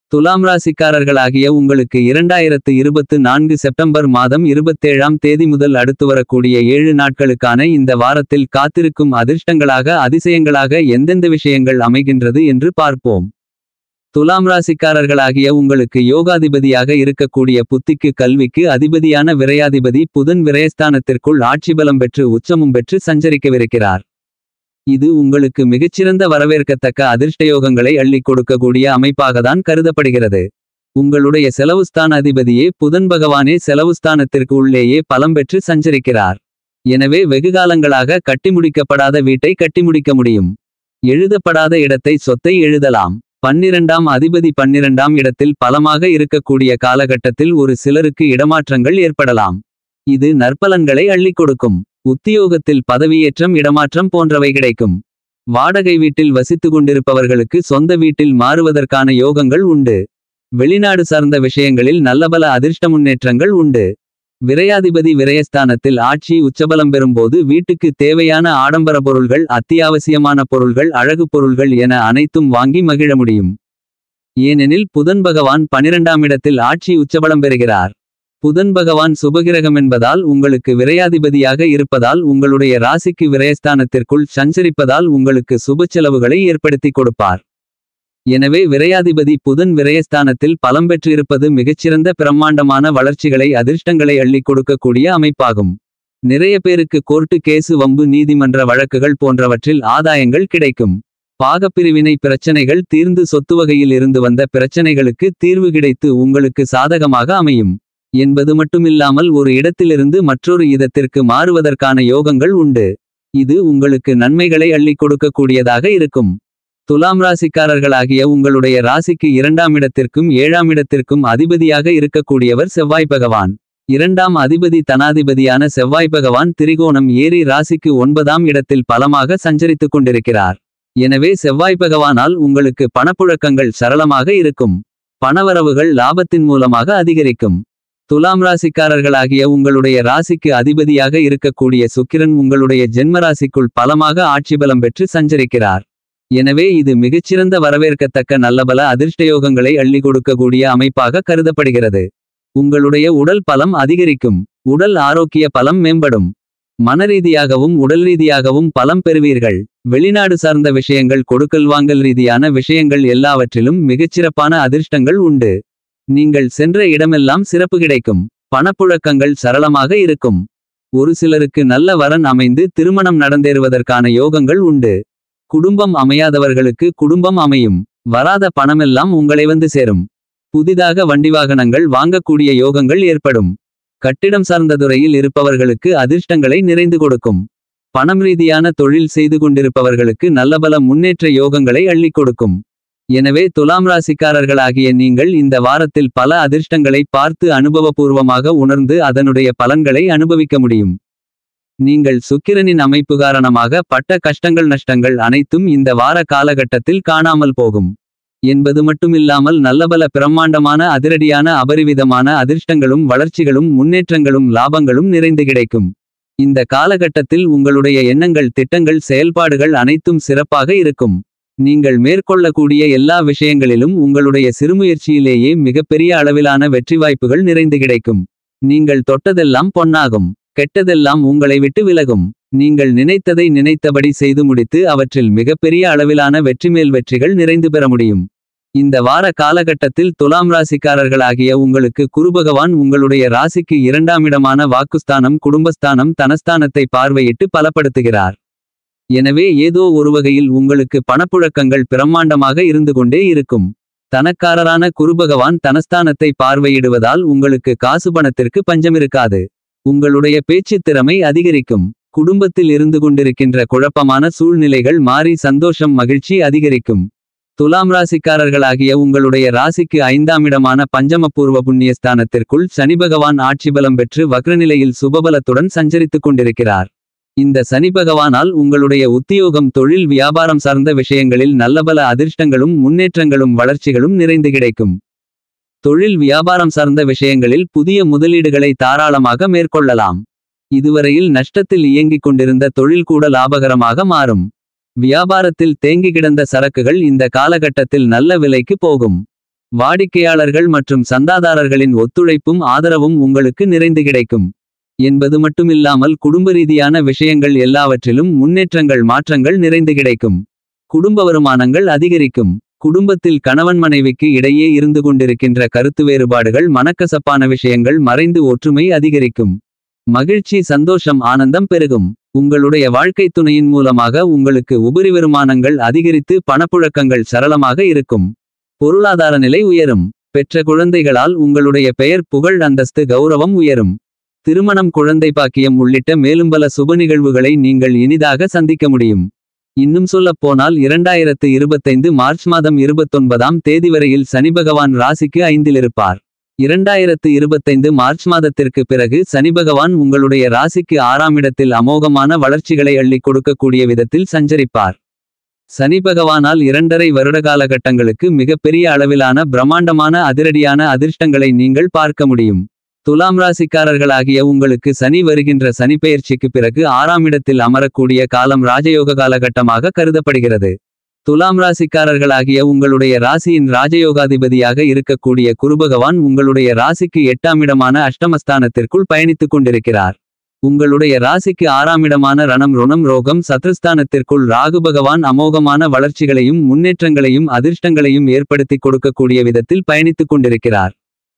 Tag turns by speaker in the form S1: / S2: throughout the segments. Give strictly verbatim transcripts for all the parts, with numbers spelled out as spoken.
S1: துலாம் ராசிக்காரர்களாகிய உங்களுக்கு இரண்டாயிரத்து இருபத்து நான்கு செப்டம்பர் மாதம் இருபத்தேழாம் தேதி முதல் அடுத்து வரக்கூடிய ஏழு நாட்களுக்கான இந்த வாரத்தில் காத்திருக்கும் அதிர்ஷ்டங்களாக அதிசயங்களாக எந்தெந்த விஷயங்கள் அமைகின்றது என்று பார்ப்போம். துலாம் ராசிக்காரர்களாகிய உங்களுக்கு யோகாதிபதியாக இருக்கக்கூடிய புத்திக்கு கல்விக்கு அதிபதியான விரையாதிபதி புதன் விரயஸ்தானத்திற்குள் ஆட்சிபலம் பெற்று உச்சமும் பெற்று சஞ்சரிக்கவிருக்கிறார். இது உங்களுக்கு மிகச்சிறந்த வரவேற்கத்தக்க அதிர்ஷ்டயோகங்களை அள்ளிக் கொடுக்கக்கூடிய அமைப்பாகத்தான் கருதப்படுகிறது. உங்களுடைய செலவுஸ்தான அதிபதியே புதன் பகவானே செலவுஸ்தானத்திற்கு உள்ளேயே பலம் பெற்று சஞ்சரிக்கிறார். எனவே வெகுகாலங்களாக கட்டிமுடிக்கப்படாத வீட்டை கட்டிமுடிக்க முடியும். எழுதப்படாத இடத்தை சொத்தை எழுதலாம். பன்னிரண்டாம் அதிபதி பன்னிரண்டாம் இடத்தில் பலமாக இருக்கக்கூடிய காலகட்டத்தில் ஒரு சிலருக்கு இடமாற்றங்கள் ஏற்படலாம். இது நற்பலன்களை அள்ளிக் கொடுக்கும். உத்தியோகத்தில் பதவியேற்றம் இடமாற்றம் போன்றவை கிடைக்கும். வாடகை வீட்டில் வசித்து கொண்டிருப்பவர்களுக்கு சொந்த வீட்டில் மாறுவதற்கான யோகங்கள் உண்டு. வெளிநாடு சார்ந்த விஷயங்களில் நல்லபல அதிர்ஷ்ட முன்னேற்றங்கள் உண்டு. விரையாதிபதி விரயஸ்தானத்தில் ஆட்சி உச்சபலம் பெறும்போது வீட்டுக்கு தேவையான ஆடம்பர பொருள்கள் அத்தியாவசியமான பொருள்கள் அழகு பொருள்கள் என அனைத்தும் வாங்கி மகிழ முடியும். ஏனெனில் புதன் பகவான் பனிரெண்டாம் இடத்தில் ஆட்சி உச்சபலம் பெறுகிறார். புதன் பகவான் சுபகிரகம் என்பதால் உங்களுக்கு விரையாதிபதியாக இருப்பதால் உங்களுடைய ராசிக்கு விரயஸ்தானத்திற்குள் சஞ்சரிப்பதால் உங்களுக்கு சுப செலவுகளை ஏற்படுத்தி கொடுப்பார். எனவே விரையாதிபதி புதன் விரயஸ்தானத்தில் பலம் பெற்று இருப்பது மிகச்சிறந்த பிரம்மாண்டமான வளர்ச்சிகளை அதிர்ஷ்டங்களை அள்ளிக் கொடுக்கக்கூடிய அமைப்பாகும். நிறைய பேருக்கு கோர்ட்டு கேசு வம்பு நீதிமன்ற வழக்குகள் போன்றவற்றில் ஆதாயங்கள் கிடைக்கும். பாகப்பிரிவினை பிரச்சனைகள் தீர்ந்து சொத்து வகையில் இருந்து வந்த பிரச்சனைகளுக்கு தீர்வு கிடைத்து உங்களுக்கு சாதகமாக அமையும் என்பது மட்டுமில்லாமல் ஒரு இடத்திலிருந்து மற்றொரு இடத்திற்கு மாறுவதற்கான யோகங்கள் உண்டு. இது உங்களுக்கு நன்மைகளை அள்ளிக் கொடுக்கக்கூடியதாக இருக்கும். துலாம் ராசிக்காரர்களாகிய உங்களுடைய ராசிக்கு இரண்டாம் இடத்திற்கும் ஏழாம் இடத்திற்கும் அதிபதியாக இருக்கக்கூடியவர் செவ்வாய் பகவான். இரண்டாம் அதிபதி தனாதிபதியான செவ்வாய் பகவான் திரிகோணம் ஏறி ராசிக்கு ஒன்பதாம் இடத்தில் பலமாக சஞ்சரித்துக் கொண்டிருக்கிறார். எனவே செவ்வாய் பகவானால் உங்களுக்கு பணப்புழக்கங்கள் சரளமாக இருக்கும். பணவரவுகள் லாபத்தின் மூலமாக அதிகரிக்கும். துலாம் ராசிக்காரர்களாகிய உங்களுடைய ராசிக்கு அதிபதியாக இருக்கக்கூடிய சுக்கிரன் உங்களுடைய ஜென்மராசிக்குள் பலமாக ஆட்சிபலம் பெற்று சஞ்சரிக்கிறார். எனவே இது மிகச்சிறந்த வரவேற்கத்தக்க நல்லபல அதிர்ஷ்டயோகங்களை அள்ளிக் கொடுக்கக்கூடிய அமைப்பாக கருதப்படுகிறது. உங்களுடைய உடல் பலம் அதிகரிக்கும். உடல் ஆரோக்கிய பலம் மேம்படும். மனரீதியாகவும் உடல் ரீதியாகவும் பலம் பெறுவீர்கள். வெளிநாடு சார்ந்த விஷயங்கள் கொடுக்கல் வாங்கல் ரீதியான விஷயங்கள் எல்லாவற்றிலும் மிகச்சிறப்பான அதிர்ஷ்டங்கள் உண்டு. நீங்கள் சென்ற இடமெல்லாம் சிறப்பு கிடைக்கும். பணப்புழக்கங்கள் சரளமாக இருக்கும். ஒரு சிலருக்கு நல்ல வரன் அமைந்து திருமணம் நடந்தேறுவதற்கான யோகங்கள் உண்டு. குடும்பம் அமையாதவர்களுக்கு குடும்பம் அமையும். வராத பணமெல்லாம் உங்களை வந்து சேரும். புதிதாக வண்டிவாகனங்கள் வாங்கக்கூடிய யோகங்கள் ஏற்படும். கட்டிடம் சார்ந்த துறையில் இருப்பவர்களுக்கு அதிர்ஷ்டங்களை நிறைந்து கொடுக்கும். பணம் ரீதியான தொழில் செய்து கொண்டிருப்பவர்களுக்கு நல்லபல முன்னேற்ற யோகங்களை அள்ளிக் கொடுக்கும். எனவே துலாம் ராசிக்காரர்களாகிய நீங்கள் இந்த வாரத்தில் பல அதிர்ஷ்டங்களை பார்த்து அனுபவபூர்வமாக உணர்ந்து அதனுடைய பலன்களை அனுபவிக்க முடியும். நீங்கள் சுக்கிரனின் அமைப்பு காரணமாக பட்ட கஷ்டங்கள் நஷ்டங்கள் அனைத்தும் இந்த வார காலகட்டத்தில் காணாமல் போகும் என்பது மட்டுமில்லாமல் நல்லபல பிரம்மாண்டமான அதிரடியான அபரிவிதமான அதிர்ஷ்டங்களும் வளர்ச்சிகளும் முன்னேற்றங்களும் லாபங்களும் நிறைந்து கிடைக்கும். இந்த காலகட்டத்தில் உங்களுடைய எண்ணங்கள் திட்டங்கள் செயல்பாடுகள் அனைத்தும் சிறப்பாக இருக்கும். நீங்கள் மேற்கொள்ளக்கூடிய எல்லா விஷயங்களிலும் உங்களுடைய சிறுமுயற்சியிலேயே மிகப்பெரிய அளவிலான வெற்றி வாய்ப்புகள் நிறைந்து கிடைக்கும். நீங்கள் தொட்டதெல்லாம் பொன்னாகும். கெட்டதெல்லாம் உங்களை விட்டு விலகும். நீங்கள் நினைத்ததை நினைத்தபடி செய்து முடித்து அவற்றில் மிகப்பெரிய அளவிலான வெற்றிமேல் வெற்றிகள் நிறைந்து பெற முடியும். இந்த வார காலகட்டத்தில் துலாம் ராசிக்காரர்களாகிய உங்களுக்கு குருபகவான் உங்களுடைய ராசிக்கு இரண்டாம் இடமான வாக்குஸ்தானம் குடும்பஸ்தானம் தனஸ்தானத்தை பார்வையிட்டு பலப்படுத்துகிறார். எனவே ஏதோ ஒரு வகையில் உங்களுக்கு பணப்புழக்கங்கள் பிரம்மாண்டமாக இருந்து கொண்டே இருக்கும். தனக்காரரான குருபகவான் தனஸ்தானத்தை பார்வையிடுவதால் உங்களுக்கு காசு பணத்திற்கு பஞ்சமிருக்காது. உங்களுடைய பேச்சுத் திறமை அதிகரிக்கும். குடும்பத்தில் இருந்து கொண்டிருக்கின்ற குழப்பமான சூழ்நிலைகள் மாறி சந்தோஷம் மகிழ்ச்சி அதிகரிக்கும். துலாம் ராசிக்காரர்களாகிய உங்களுடைய ராசிக்கு ஐந்தாம் இடமான பஞ்சமபூர்வ புண்ணியஸ்தானத்திற்குள் சனிபகவான் ஆட்சிபலம் பெற்று வக்ரநிலையில் சுபபலத்துடன் சஞ்சரித்துக் கொண்டிருக்கிறார். இந்த சனி பகவானால் உங்களுடைய உத்தியோகம் தொழில் வியாபாரம் சார்ந்த விஷயங்களில் நல்லபல அதிர்ஷ்டங்களும் முன்னேற்றங்களும் வளர்ச்சிகளும் நிறைந்து கிடைக்கும். தொழில் வியாபாரம் சார்ந்த விஷயங்களில் புதிய முதலீடுகளை தாராளமாக மேற்கொள்ளலாம். இதுவரையில் நஷ்டத்தில் இயங்கிக் கொண்டிருந்த தொழில் கூட லாபகரமாக மாறும். வியாபாரத்தில் தேங்கி கிடந்த சரக்குகள் இந்த காலகட்டத்தில் நல்ல விலைக்கு போகும். வாடிக்கையாளர்கள் மற்றும் சந்தாதாரர்களின் ஒத்துழைப்பும் ஆதரவும் உங்களுக்கு நிறைந்து கிடைக்கும் என்பது மட்டுமில்லாமல் குடும்ப ரீதியான விஷயங்கள் எல்லாவற்றிலும் முன்னேற்றங்கள் மாற்றங்கள் நிறைந்து கிடைக்கும். குடும்ப வருமானங்கள் அதிகரிக்கும். குடும்பத்தில் கணவன் மனைவிக்கு இடையே இருந்து கொண்டிருக்கின்ற கருத்து வேறுபாடுகள் மனக்கசப்பான விஷயங்கள் மறைந்து ஒற்றுமை அதிகரிக்கும். மகிழ்ச்சி சந்தோஷம் ஆனந்தம் பெருகும். உங்களுடைய வாழ்க்கை துணையின் மூலமாக உங்களுக்கு உபரி வருமானங்கள் அதிகரித்து பணப்புழக்கங்கள் சரளமாக இருக்கும். பொருளாதார நிலை உயரும். பெற்ற குழந்தைகளால் உங்களுடைய பெயர் புகழ் அந்தஸ்து கௌரவம் உயரும். திருமணம் குழந்தை பாக்கியம் உள்ளிட்ட மேலும் பல சுப நிகழ்வுகளை நீங்கள் இனிதாக சந்திக்க முடியும். இன்னும் சொல்லப்போனால் இரண்டாயிரத்து இருபத்தைந்து மார்ச் மாதம் இருபத்தொன்பதாம் தேதி வரையில் சனிபகவான் ராசிக்கு ஐந்தில் இருப்பார். இரண்டாயிரத்து இருபத்தைந்து மார்ச் மாதத்திற்கு பிறகு சனிபகவான் உங்களுடைய ராசிக்கு ஆறாம் இடத்தில் அமோகமான வளர்ச்சிகளை அள்ளிக் கொடுக்கக்கூடிய விதத்தில் சஞ்சரிப்பார். சனிபகவானால் இரண்டரை வருட காலகட்டங்களுக்கு மிகப்பெரிய அளவிலான பிரம்மாண்டமான அதிரடியான அதிர்ஷ்டங்களை நீங்கள் பார்க்க முடியும். துலாம் ராசிக்காரர்களாகிய உங்களுக்கு சனி வருகின்ற சனிப்பெயர்ச்சிக்கு பிறகு ஆறாம் இடத்தில் அமரக்கூடிய காலம் ராஜயோக காலகட்டமாக கருதப்படுகிறது. துலாம் ராசிக்காரர்களாகிய உங்களுடைய ராசியின் ராஜயோகாதிபதியாக இருக்கக்கூடிய குருபகவான் உங்களுடைய ராசிக்கு எட்டாம் இடமான அஷ்டமஸ்தானத்திற்குள் பயணித்துக் கொண்டிருக்கிறார். உங்களுடைய ராசிக்கு ஆறாம் இடமான ரணம் ருணம் ரோகம் சத்ருஸ்தானத்திற்குள் ராகு பகவான் அமோகமான வளர்ச்சிகளையும் முன்னேற்றங்களையும் அதிர்ஷ்டங்களையும் ஏற்படுத்தி கொடுக்கக்கூடிய விதத்தில் பயணித்துக் கொண்டிருக்கிறார்.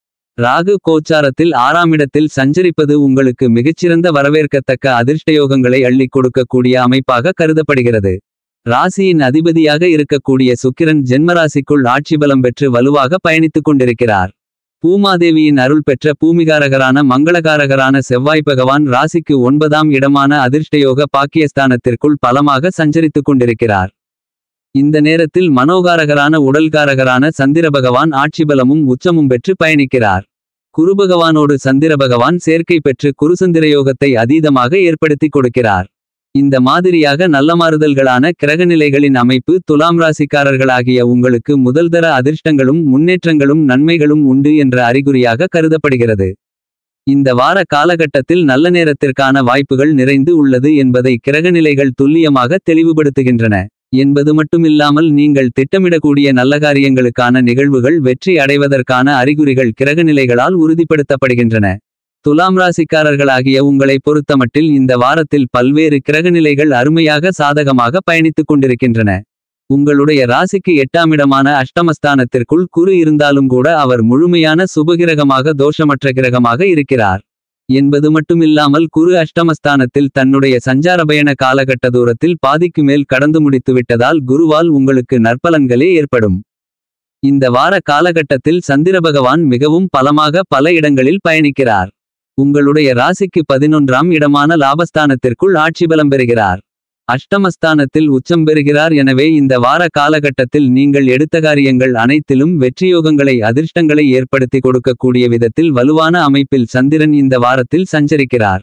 S1: ராகு கோச்சாரத்தில் ஆறாம் இடத்தில் சஞ்சரிப்பது உங்களுக்கு மிகச்சிறந்த வரவேற்கத்தக்க அதிர்ஷ்டயோகங்களை அள்ளிக் கொடுக்கக்கூடிய அமைப்பாக கருதப்படுகிறது. ராசியின் அதிபதியாக இருக்கக்கூடிய சுக்கிரன் ஜென்மராசிக்குள் ஆட்சி பலம் பெற்று வலுவாக பயணித்துக் கொண்டிருக்கிறார். பூமாதேவியின் அருள் பெற்ற பூமிகாரகரான மங்களகாரகரான செவ்வாய் பகவான் ராசிக்கு ஒன்பதாம் இடமான அதிர்ஷ்டயோக பாக்கியஸ்தானத்திற்குள் பலமாக சஞ்சரித்துக் கொண்டிருக்கிறார். இந்த நேரத்தில் மனோகாரகரான உடல்காரகரான சந்திர பகவான் ஆட்சி பலமும் உச்சமும் பெற்று பயணிக்கிறார். குருபகவானோடு சந்திர பகவான் சேர்க்கை பெற்று குருசந்திரயோகத்தை அதீதமாக ஏற்படுத்தி கொடுக்கிறார். இந்த மாதிரியாக நல்ல மாறுதல்களான கிரகநிலைகளின் அமைப்பு துலாம் ராசிக்காரர்களாகிய உங்களுக்கு முதல்தர அதிர்ஷ்டங்களும் முன்னேற்றங்களும் நன்மைகளும் உண்டு என்ற அறிகுறியாக கருதப்படுகிறது. இந்த வார காலகட்டத்தில் நல்ல நேரத்திற்கான வாய்ப்புகள் நிறைந்து உள்ளது என்பதை கிரகநிலைகள் துல்லியமாக தெளிவுபடுத்துகின்றன என்பது மட்டுமில்லாமல் நீங்கள் திட்டமிடக்கூடிய நல்ல காரியங்களுக்கான நிகழ்வுகள் வெற்றி அடைவதற்கான அறிகுறிகள் கிரகநிலைகளால் உறுதிப்படுத்தப்படுகின்றன. துலாம் ராசிக்காரர்களாகிய உங்களை பொறுத்தமட்டில் இந்த வாரத்தில் பல்வேறு கிரகநிலைகள் அருமையாக சாதகமாக பயணித்துக் கொண்டிருக்கின்றன. உங்களுடைய ராசிக்கு எட்டாம் இடமான அஷ்டமஸ்தானத்திற்குள் குரு இருந்தாலும் கூட அவர் முழுமையான சுபகிரகமாக தோஷமற்ற கிரகமாக இருக்கிறார் என்பது மட்டுமில்லாமல் குரு அஷ்டமஸ்தானத்தில் தன்னுடைய சஞ்சார பயண காலகட்ட தூரத்தில் பாதிக்கு மேல் கடந்து முடித்து விட்டதால் குருவால் உங்களுக்கு நற்பலன்களே ஏற்படும். இந்த வார காலகட்டத்தில் சந்திர பகவான் மிகவும் பலமாக பல இடங்களில் பயணிக்கிறார். உங்களுடைய ராசிக்கு பதினொன்றாம் இடமான லாபஸ்தானத்திற்குள் ஆட்சி பலம் பெறுகிறார். அஷ்டமஸ்தானத்தில் உச்சம் பெறுகிறார். எனவே இந்த வார காலகட்டத்தில் நீங்கள் எடுத்த காரியங்கள் அனைத்திலும் வெற்றியோகங்களை அதிர்ஷ்டங்களை ஏற்படுத்தி கொடுக்கக்கூடிய விதத்தில் வலுவான அமைப்பில் சந்திரன் இந்த வாரத்தில் சஞ்சரிக்கிறார்.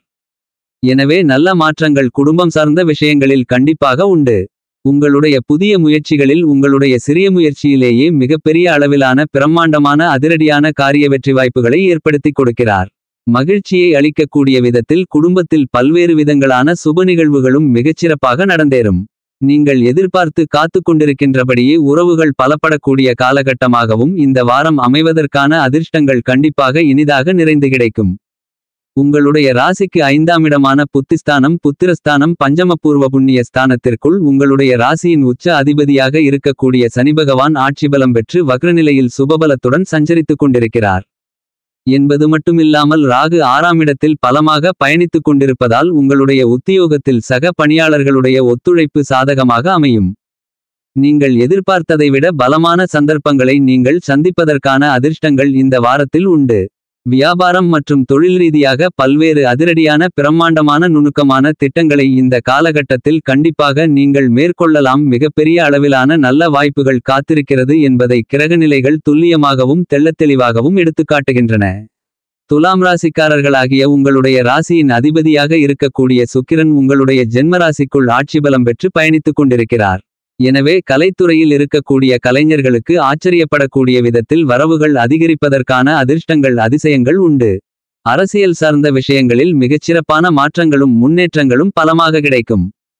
S1: எனவே நல்ல மாற்றங்கள் குடும்பம் சார்ந்த விஷயங்களில் கண்டிப்பாக உண்டு. உங்களுடைய புதிய முயற்சிகளில் உங்களுடைய சிறிய முயற்சியிலேயே மிகப்பெரிய அளவிலான பிரம்மாண்டமான அதிரடியான காரிய வெற்றி வாய்ப்புகளை ஏற்படுத்தி கொடுக்கிறார். மகிழ்ச்சியை அளிக்கக்கூடிய விதத்தில் குடும்பத்தில் பல்வேறு விதங்களான சுப நிகழ்வுகளும் மிகச்சிறப்பாக நடந்தேறும். நீங்கள் எதிர்பார்த்து காத்து கொண்டிருக்கின்றபடியே உறவுகள் பலப்படக்கூடிய காலகட்டமாகவும் இந்த வாரம் அமைவதற்கான அதிர்ஷ்டங்கள் கண்டிப்பாக இனிதாக நிறைந்து கிடைக்கும். உங்களுடைய ராசிக்கு ஐந்தாம் இடமான புத்திஸ்தானம் புத்திரஸ்தானம் பஞ்சமபூர்வ புண்ணிய ஸ்தானத்திற்குள் உங்களுடைய ராசியின் உச்ச அதிபதியாக இருக்கக்கூடிய சனிபகவான் ஆட்சி பலம் பெற்று வக்ரநிலையில் சுபபலத்துடன் சஞ்சரித்துக் கொண்டிருக்கிறார் என்பது மட்டுமில்லாமல் ராகு ஆறாம் இடத்தில் பலமாக பயணித்துக் கொண்டிருப்பதால் உங்களுடைய உத்தியோகத்தில் சக பணியாளர்களுடைய ஒத்துழைப்பு சாதகமாக அமையும். நீங்கள் எதிர்பார்த்ததை விட பலமான சந்தர்ப்பங்களை நீங்கள் சந்திப்பதற்கான அதிர்ஷ்டங்கள் இந்த வாரத்தில் உண்டு. வியாபாரம் மற்றும் தொழில் ரீதியாக பல்வேறு அதிரடியான பிரம்மாண்டமான நுணுக்கமான திட்டங்களை இந்த காலகட்டத்தில் கண்டிப்பாக நீங்கள் மேற்கொள்ளலாம். மிகப்பெரிய அளவிலான நல்ல வாய்ப்புகள் காத்திருக்கிறது என்பதை கிரகநிலைகள் துல்லியமாகவும் தெள்ளத்தெளிவாகவும் எடுத்துக்காட்டுகின்றன. துலாம் ராசிக்காரர்களாகிய உங்களுடைய ராசியின் அதிபதியாக இருக்கக்கூடிய சுக்கிரன் உங்களுடைய ஜென்மராசிக்குள் ஆட்சி பலம் பெற்று பயணித்துக் கொண்டிருக்கிறார். எனவே கலைத்துறையில் இருக்கக்கூடிய கலைஞர்களுக்கு ஆச்சரியப்படக்கூடிய விதத்தில் வரவுகள் அதிகரிப்பதற்கான அதிர்ஷ்டங்கள் அதிசயங்கள் உண்டு. அரசியல் சார்ந்த விஷயங்களில் மிகச்சிறப்பான மாற்றங்களும் முன்னேற்றங்களும் பலமாக கிடைக்கும்.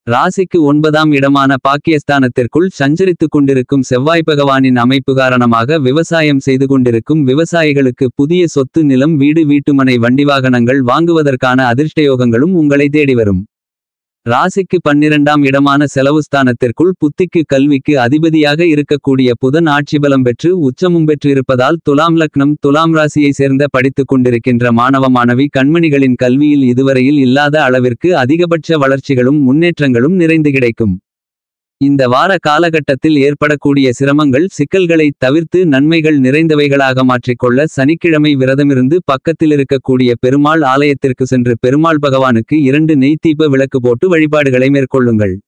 S1: ராசிக்கு ஒன்பதாம் இடமான பாக்கியஸ்தானத்திற்குள் சஞ்சரித்துக் கொண்டிருக்கும் செவ்வாய் பகவானின் அமைப்பு காரணமாக விவசாயம் செய்து கொண்டிருக்கும் விவசாயிகளுக்கு புதிய சொத்து நிலம் வீடு வீட்டுமனை வண்டி வாகனங்கள் வாங்குவதற்கான அதிர்ஷ்டயோகங்களும் உங்களை தேடி வரும். ராசிக்கு பன்னிரண்டாம் இடமான செலவுஸ்தானத்திற்குள் புத்திக்கு கல்விக்கு அதிபதியாக இருக்கக்கூடிய புதன் ஆட்சிபலம் பெற்று உச்சமும் பெற்று இருப்பதால் துலாம் லக்னம் துலாம் ராசியை சேர்ந்த படித்துக் கொண்டிருக்கின்ற மாணவ மாணவி கண்மணிகளின் கல்வியில் இதுவரையில் இல்லாத அளவிற்கு அதிகபட்ச வளர்ச்சிகளும் முன்னேற்றங்களும் நிறைந்து கிடைக்கும். இந்த வார காலகட்டத்தில் ஏற்படக்கூடிய சிரமங்கள் சிக்கல்களை தவிர்த்து நன்மைகள் நிறைந்தவைகளாக மாற்றிக்கொள்ள சனிக்கிழமை விரதமிருந்து பக்கத்தில் இருக்கக்கூடிய பெருமாள் ஆலயத்திற்கு சென்று பெருமாள் பகவானுக்கு இரண்டு நெய் தீப விளக்கு போட்டு வழிபாடுகளை மேற்கொள்ளுங்கள்.